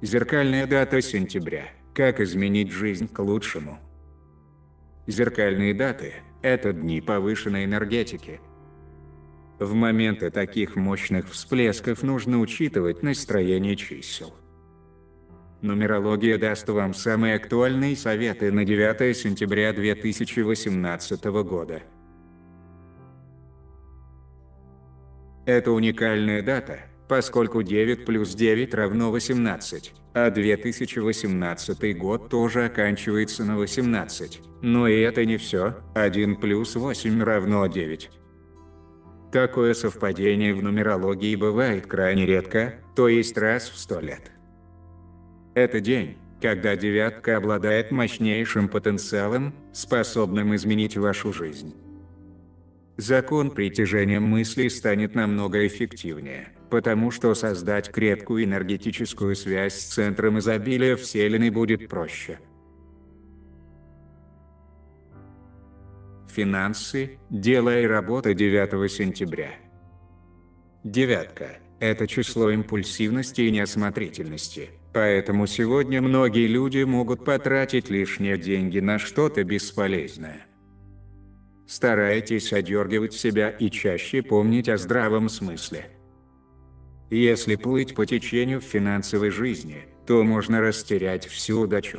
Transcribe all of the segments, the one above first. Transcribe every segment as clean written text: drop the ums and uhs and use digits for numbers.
Зеркальная дата сентября. Как изменить жизнь к лучшему? Зеркальные даты – это дни повышенной энергетики. В моменты таких мощных всплесков нужно учитывать настроение чисел. Нумерология даст вам самые актуальные советы на 9 сентября 2018 года. Это уникальная дата, поскольку 9 плюс 9 равно 18, а 2018 год тоже оканчивается на 18. Но и это не все, 1 плюс 8 равно 9. Такое совпадение в нумерологии бывает крайне редко, то есть раз в 100 лет. Это день, когда девятка обладает мощнейшим потенциалом, способным изменить вашу жизнь. Закон притяжения мыслей станет намного эффективнее, потому что создать крепкую энергетическую связь с центром изобилия Вселенной будет проще. Финансы, дело и работа 9 сентября. Девятка – это число импульсивности и неосмотрительности, поэтому сегодня многие люди могут потратить лишние деньги на что-то бесполезное. Старайтесь одергивать себя и чаще помнить о здравом смысле. Если плыть по течению в финансовой жизни, то можно растерять всю удачу.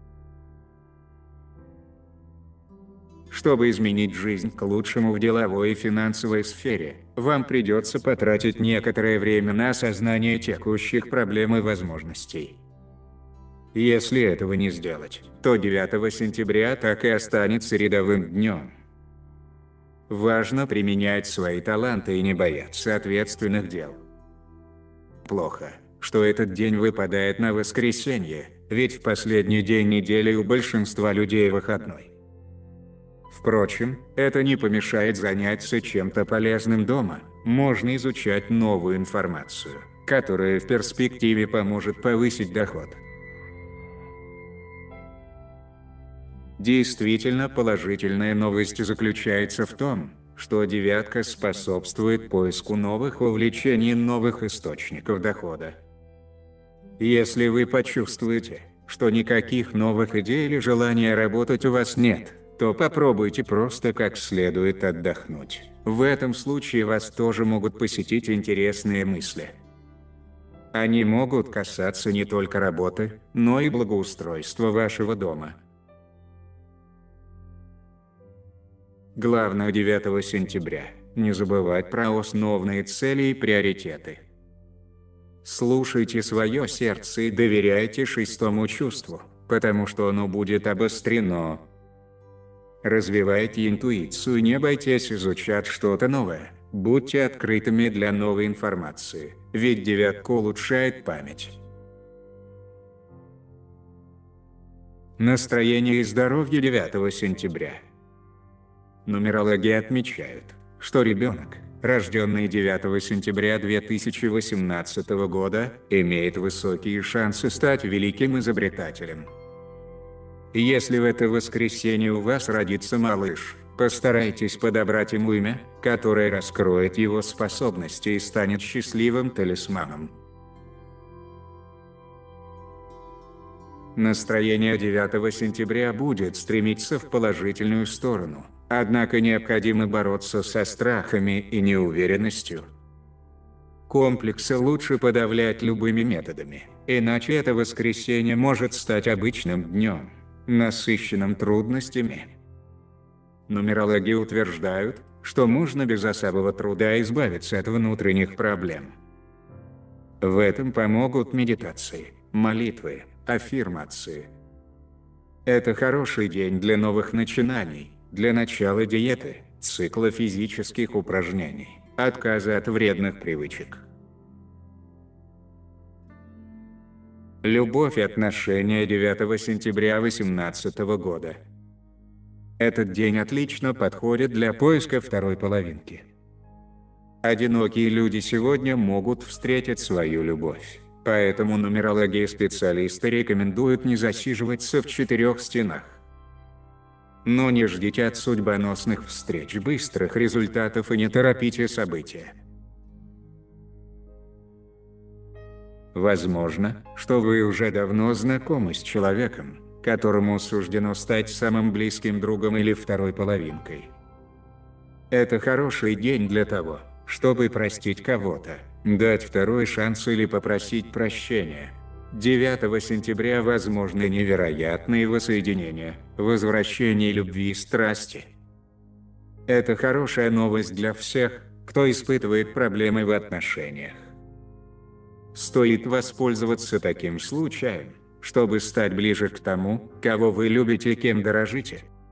Чтобы изменить жизнь к лучшему в деловой и финансовой сфере, вам придется потратить некоторое время на осознание текущих проблем и возможностей. Если этого не сделать, то 9 сентября так и останется рядовым днем. Важно применять свои таланты и не бояться ответственных дел. Плохо, что этот день выпадает на воскресенье, ведь в последний день недели у большинства людей выходной. Впрочем, это не помешает заняться чем-то полезным дома, можно изучать новую информацию, которая в перспективе поможет повысить доход. Действительно положительная новость заключается в том, что девятка способствует поиску новых увлечений и новых источников дохода. Если вы почувствуете, что никаких новых идей или желания работать у вас нет, то попробуйте просто как следует отдохнуть. В этом случае вас тоже могут посетить интересные мысли. Они могут касаться не только работы, но и благоустройства вашего дома. Главное 9 сентября – не забывать про основные цели и приоритеты. Слушайте свое сердце и доверяйте шестому чувству, потому что оно будет обострено. Развивайте интуицию и не бойтесь изучать что-то новое. Будьте открытыми для новой информации, ведь девятка улучшает память. Настроение и здоровье 9 сентября. Нумерологи отмечают, что ребенок, рожденный 9 сентября 2018 года, имеет высокие шансы стать великим изобретателем. Если в это воскресенье у вас родится малыш, постарайтесь подобрать ему имя, которое раскроет его способности и станет счастливым талисманом. Настроение 9 сентября будет стремиться в положительную сторону, однако необходимо бороться со страхами и неуверенностью. Комплексы лучше подавлять любыми методами, иначе это воскресенье может стать обычным днем, насыщенным трудностями. Нумерологи утверждают, что можно без особого труда избавиться от внутренних проблем. В этом помогут медитации, молитвы, аффирмации. Это хороший день для новых начинаний, для начала диеты, цикла физических упражнений, отказа от вредных привычек. Любовь и отношения 9 сентября 2018 года. Этот день отлично подходит для поиска второй половинки. Одинокие люди сегодня могут встретить свою любовь, поэтому нумерологи и специалисты рекомендуют не засиживаться в четырех стенах. Но не ждите от судьбоносных встреч быстрых результатов и не торопите события. Возможно, что вы уже давно знакомы с человеком, которому суждено стать самым близким другом или второй половинкой. Это хороший день для того, чтобы простить кого-то, дать второй шанс или попросить прощения. 9 сентября возможны невероятные воссоединения, возвращение любви и страсти. Это хорошая новость для всех, кто испытывает проблемы в отношениях. Стоит воспользоваться таким случаем, чтобы стать ближе к тому, кого вы любите и кем дорожите.